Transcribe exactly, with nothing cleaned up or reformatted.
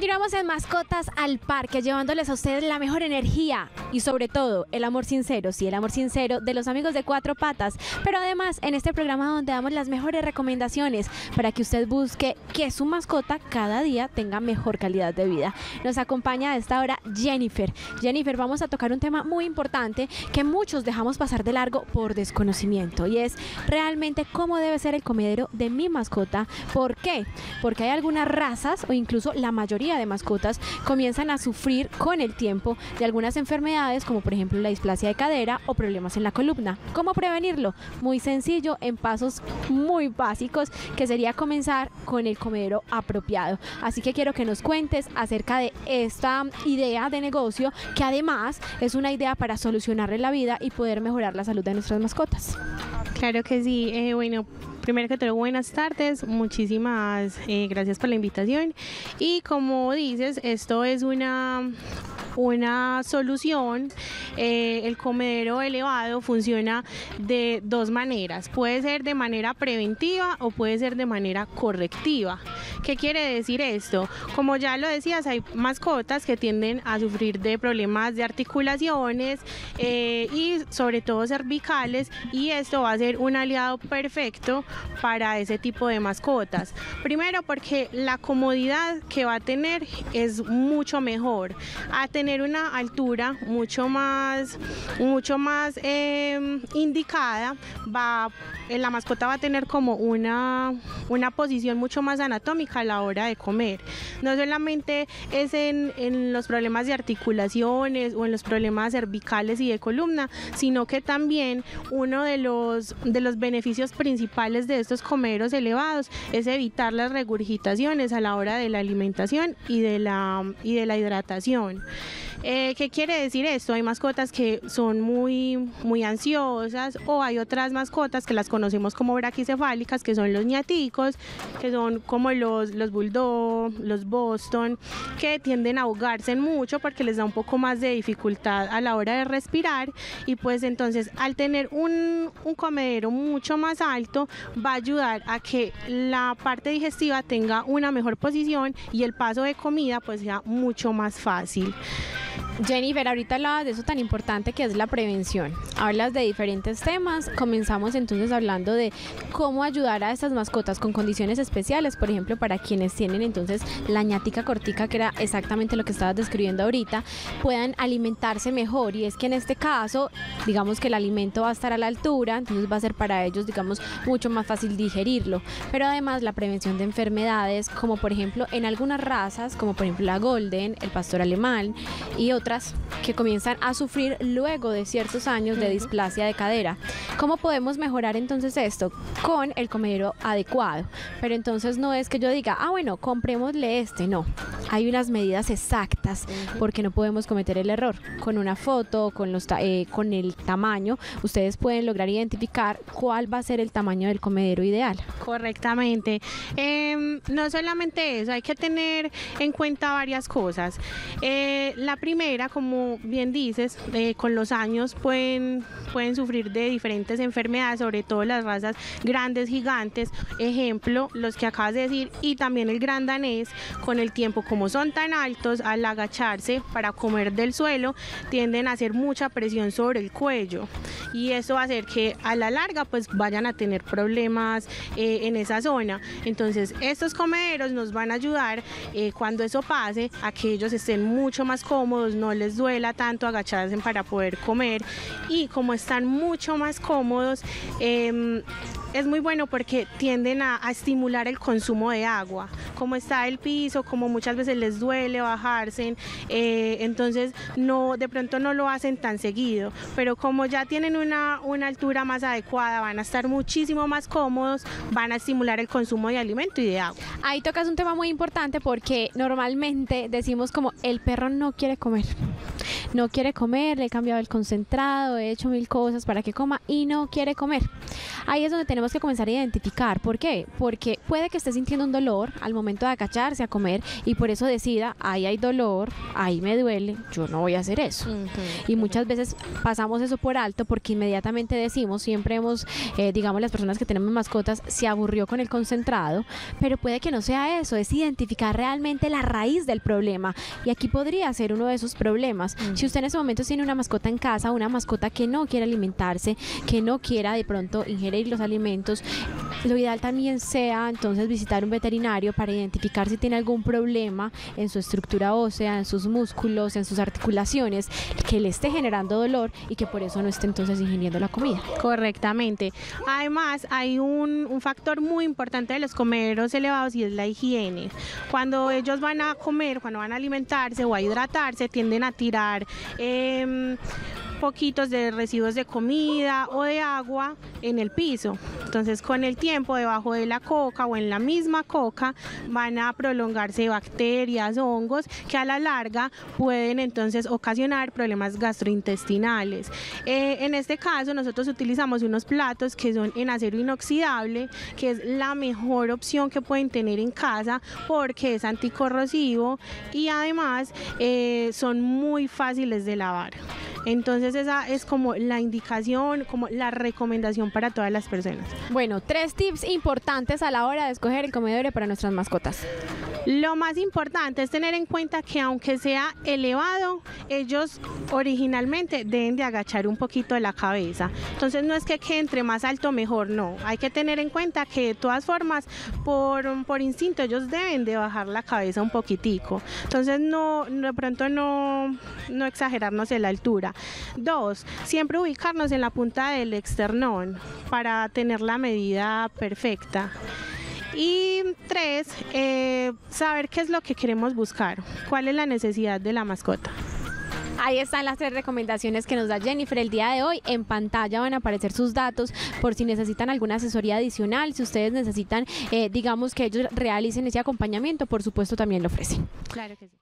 Continuamos en Mascotas al Parque, llevándoles a ustedes la mejor energía y sobre todo el amor sincero, sí, el amor sincero de los amigos de Cuatro Patas, pero además en este programa donde damos las mejores recomendaciones para que usted busque que su mascota cada día tenga mejor calidad de vida. Nos acompaña a esta hora Jennifer. Jennifer, vamos a tocar un tema muy importante que muchos dejamos pasar de largo por desconocimiento y es realmente cómo debe ser el comedero de mi mascota. ¿Por qué? Porque hay algunas razas o incluso la mayoría de mascotas comienzan a sufrir con el tiempo de algunas enfermedades como por ejemplo la displasia de cadera o problemas en la columna. ¿Cómo prevenirlo? Muy sencillo, en pasos muy básicos, que sería comenzar con el comedero apropiado. Así que quiero que nos cuentes acerca de esta idea de negocio, que además es una idea para solucionarle la vida y poder mejorar la salud de nuestras mascotas. Claro que sí, eh, bueno, primero que todo buenas tardes, muchísimas eh, gracias por la invitación y como dices, esto es una, una solución. Eh, el comedero elevado funciona de dos maneras, puede ser de manera preventiva o puede ser de manera correctiva. ¿Qué quiere decir esto? Como ya lo decías, hay mascotas que tienden a sufrir de problemas de articulaciones eh, y sobre todo cervicales, y esto va a ser un aliado perfecto para ese tipo de mascotas. Primero porque la comodidad que va a tener es mucho mejor, a tener una altura mucho más, mucho más eh, indicada, va, la mascota va a tener como una, una posición mucho más anatómica a la hora de comer. No solamente es en, en los problemas de articulaciones o en los problemas cervicales y de columna, sino que también uno de los, de los beneficios principales de estos comederos elevados es evitar las regurgitaciones a la hora de la alimentación y de la, y de la hidratación. Eh, ¿Qué quiere decir esto? Hay mascotas que son muy, muy ansiosas, o hay otras mascotas que las conocemos como braquicefálicas, que son los ñaticos, que son como los, los bulldog, los boston, que tienden a ahogarse mucho porque les da un poco más de dificultad a la hora de respirar, y pues entonces al tener un, un comedero mucho más alto va a ayudar a que la parte digestiva tenga una mejor posición y el paso de comida pues sea mucho más fácil. Jennifer, ahorita hablabas de eso tan importante que es la prevención. Hablas de diferentes temas. Comenzamos entonces hablando de cómo ayudar a estas mascotas con condiciones especiales, por ejemplo, para quienes tienen entonces la ñática cortica, que era exactamente lo que estabas describiendo ahorita, puedan alimentarse mejor. Y es que en este caso, digamos que el alimento va a estar a la altura, entonces va a ser para ellos, digamos, mucho más fácil digerirlo. Pero además la prevención de enfermedades, como por ejemplo en algunas razas, como por ejemplo la Golden, el pastor alemán y otras otras que comienzan a sufrir luego de ciertos años de displasia de cadera. ¿Cómo podemos mejorar entonces esto? Con el comedero adecuado. Pero entonces no es que yo diga, ah bueno, comprémosle este, no. Hay unas medidas exactas porque no podemos cometer el error. Con una foto, con, los eh, con el tamaño, ustedes pueden lograr identificar cuál va a ser el tamaño del comedero ideal. Correctamente. Eh, no solamente eso, hay que tener en cuenta varias cosas. Eh, la primera, como bien dices, eh, con los años pueden, pueden sufrir de diferentes enfermedades, sobre todo las razas grandes, gigantes, ejemplo, los que acabas de decir, y también el gran danés, con el tiempo, como son tan altos, al agacharse para comer del suelo, tienden a hacer mucha presión sobre el cuello, y eso va a hacer que a la larga pues vayan a tener problemas eh, en esa zona. Entonces estos comederos nos van a ayudar eh, cuando eso pase, a que ellos estén mucho más cómodos, no les duela tanto agacharse para poder comer, y como están mucho más cómodos, eh, es muy bueno porque tienden a, a estimular el consumo de agua. Como está el piso, como muchas veces les duele bajarse, eh, entonces no, de pronto no lo hacen tan seguido, pero como ya tienen una, una altura más adecuada, van a estar muchísimo más cómodos, van a estimular el consumo de alimento y de agua. Ahí tocas un tema muy importante porque normalmente decimos como el perro no quiere comer. no quiere comer, le he cambiado el concentrado, he hecho mil cosas para que coma y no quiere comer. Ahí es donde tenemos que comenzar a identificar. ¿Por qué? Porque puede que esté sintiendo un dolor al momento de agacharse a comer y por eso decida, ahí hay dolor, ahí me duele, yo no voy a hacer eso. Uh-huh. Y muchas veces pasamos eso por alto porque inmediatamente decimos, siempre hemos, eh, digamos, las personas que tenemos mascotas, se aburrió con el concentrado, pero puede que no sea eso, es identificar realmente la raíz del problema. Y aquí podría ser uno de esos problemas. Uh-huh. Si usted en ese momento tiene una mascota en casa, una mascota que no quiere alimentarse, que no quiera de pronto ingerir los alimentos, lo ideal también sea entonces visitar un veterinario para identificar si tiene algún problema en su estructura ósea, en sus músculos, en sus articulaciones, que le esté generando dolor y que por eso no esté entonces ingiriendo la comida. Correctamente. Además, hay un, un factor muy importante de los comederos elevados y es la higiene. Cuando ellos van a comer, cuando van a alimentarse o a hidratarse, tienden a tirar eh, poquitos de residuos de comida o de agua en el piso. Entonces, con el tiempo, debajo de la coca o en la misma coca van a prolongarse bacterias, hongos que a la larga pueden entonces ocasionar problemas gastrointestinales. Eh, en este caso, nosotros utilizamos unos platos que son en acero inoxidable, que es la mejor opción que pueden tener en casa porque es anticorrosivo y además eh, son muy fáciles de lavar. Entonces esa es como la indicación, como la recomendación para todas las personas. Bueno, tres tips importantes a la hora de escoger el comedero para nuestras mascotas. Lo más importante es tener en cuenta que aunque sea elevado, ellos originalmente deben de agachar un poquito la cabeza. Entonces no es que quede entre más alto mejor, no. Hay que tener en cuenta que de todas formas, por, por instinto, ellos deben de bajar la cabeza un poquitico. Entonces no, de pronto no, no exagerarnos en la altura. Dos, siempre ubicarnos en la punta del esternón para tener la medida perfecta. Y tres, eh, saber qué es lo que queremos buscar, cuál es la necesidad de la mascota. Ahí están las tres recomendaciones que nos da Jennifer el día de hoy. En pantalla van a aparecer sus datos por si necesitan alguna asesoría adicional. Si ustedes necesitan, eh, digamos, que ellos realicen ese acompañamiento, por supuesto también lo ofrecen. Claro que sí.